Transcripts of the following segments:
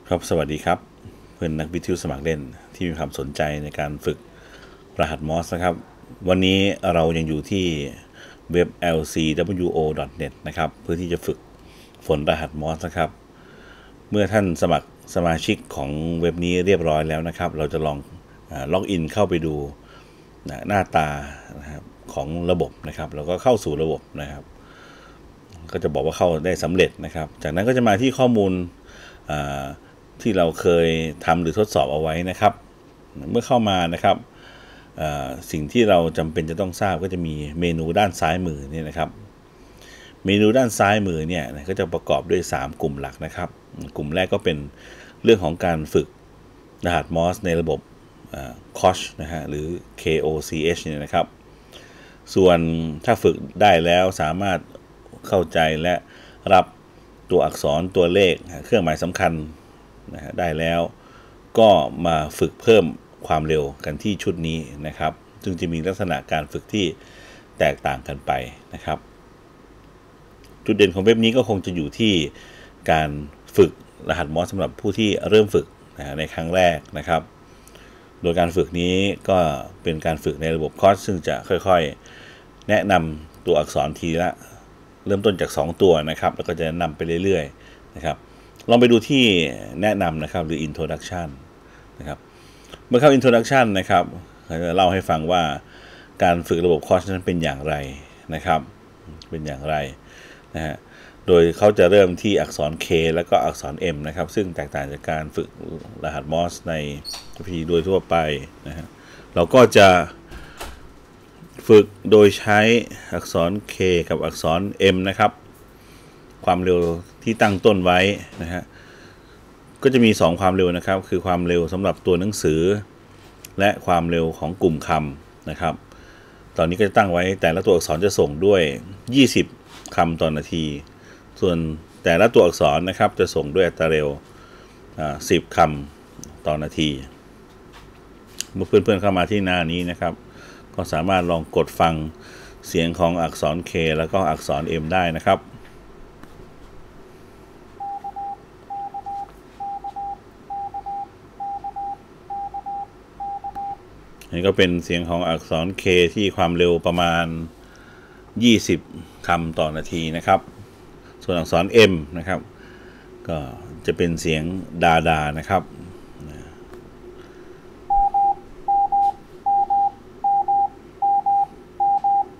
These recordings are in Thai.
ครับสวัสดีครับเพื่อนนักวิทยุสมัครเล่นที่มีความสนใจในการฝึกรหัสมอสนะครับวันนี้เรายังอยู่ที่เว็บ lcwo.net นะครับเพื่อที่จะฝึกฝนรหัสมอสนะครับเมื่อท่านสมัครสมาชิกของเว็บนี้เรียบร้อยแล้วนะครับเราจะลองล็อกอินเข้าไปดูหน้าตานะครับของระบบนะครับแล้วก็เข้าสู่ระบบนะครับก็จะบอกว่าเข้าได้สำเร็จนะครับจากนั้นก็จะมาที่ข้อมูลที่เราเคยทำหรือทดสอบเอาไว้นะครับเมื่อเข้ามานะครับสิ่งที่เราจำเป็นจะต้องทราบก็จะมีเมนูด้านซ้ายมือนี่นะครับเมนูด้านซ้ายมือเนี่ยก็จะประกอบด้วย3กลุ่มหลักนะครับกลุ่มแรกก็เป็นเรื่องของการฝึกรหัสมอสในระบบ COSH นะฮะหรือ KOCH เนี่ยนะครับส่วนถ้าฝึกได้แล้วสามารถเข้าใจและรับตัวอักษรตัวเลขเครื่องหมายสำคัญได้แล้วก็มาฝึกเพิ่มความเร็วกันที่ชุดนี้นะครับจึงจะมีลักษณะการฝึกที่แตกต่างกันไปนะครับจุดเด่นของเว็บนี้ก็คงจะอยู่ที่การฝึกรหัสมอสสำหรับผู้ที่เริ่มฝึกในครั้งแรกนะครับโดยการฝึกนี้ก็เป็นการฝึกในระบบคอร์สซึ่งจะค่อยๆแนะนำตัวอักษรทีละเริ่มต้นจาก2ตัวนะครับแล้วก็จะนำไปเรื่อยๆนะครับลองไปดูที่แนะนำนะครับหรือ introduction นะครับเมื่อเข้า introduction นะครับจะเล่าให้ฟังว่าการฝึกระบบคอร์สนั้นเป็นอย่างไรนะครับเป็นอย่างไรนะฮะโดยเขาจะเริ่มที่อักษร K แล้วก็อักษร M นะครับซึ่งแตกต่างจากการฝึกรหัสมอสในวิธีโดยทั่วไปนะฮะเราก็จะฝึกโดยใช้อักษร K กับอักษร M นะครับความเร็วที่ตั้งต้นไว้นะฮะก็จะมี2ความเร็วนะครับคือความเร็วสำหรับตัวหนังสือและความเร็วของกลุ่มคำนะครับตอนนี้ก็จะตั้งไว้แต่ละตัวอักษรจะส่งด้วย20คำต่อนาทีส่วนแต่ละตัวอักษรนะครับจะส่งด้วยอัตราเร็ว10คำต่อนาทีเมื่อเพื่อนๆเข้ามาที่หน้านี้นะครับก็สามารถลองกดฟังเสียงของอักษร K แล้วก็อักษร M ได้นะครับนี่ก็เป็นเสียงของอักษร K ที่ความเร็วประมาณ20คำต่อนาทีนะครับส่วนอักษร M นะครับก็จะเป็นเสียงดานะครับ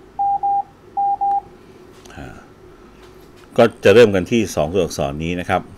ก็จะเริ่มกันที่2ตัวอักษรนี้นะครับ